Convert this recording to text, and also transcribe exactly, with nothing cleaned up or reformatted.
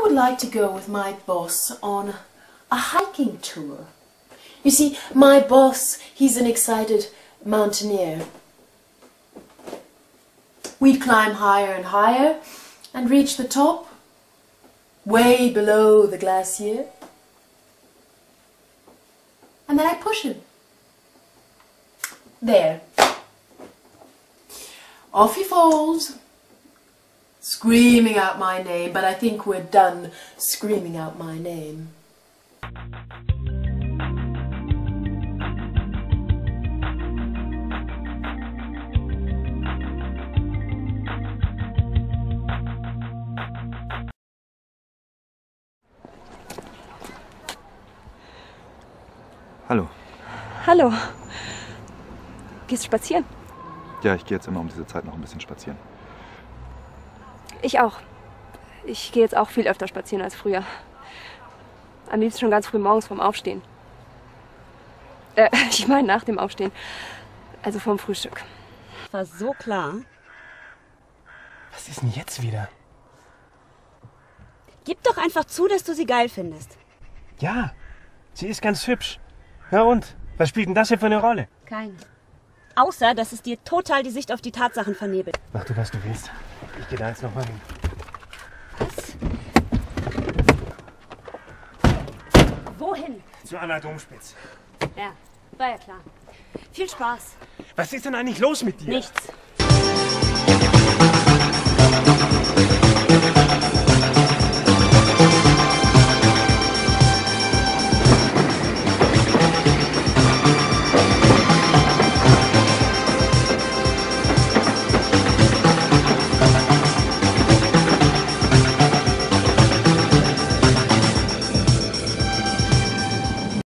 would like to go with my boss on a hiking tour. You see, my boss, he's an excited mountaineer. We'd climb higher and higher and reach the top, way below the glacier. And then I push him. There. Off he falls, screaming out my name, but I think we're done screaming out my name. Hallo. Hallo. Gehst du spazieren? Ja, ich gehe jetzt immer um diese Zeit noch ein bisschen spazieren. Ich auch. Ich gehe jetzt auch viel öfter spazieren als früher. Am liebsten schon ganz früh morgens vorm Aufstehen. Äh, ich meine nach dem Aufstehen. Also vorm Frühstück. War so klar. Was ist denn jetzt wieder? Gib doch einfach zu, dass du sie geil findest. Ja, sie ist ganz hübsch. Ja und? Was spielt denn das hier für eine Rolle? Keine. Außer, dass es dir total die Sicht auf die Tatsachen vernebelt. Mach du, was du willst. Ich gehe da jetzt noch mal hin. Was? Wohin? Zu Anna Domspitz. Ja, war ja klar. Viel Spaß. Was ist denn eigentlich los mit dir? Nichts.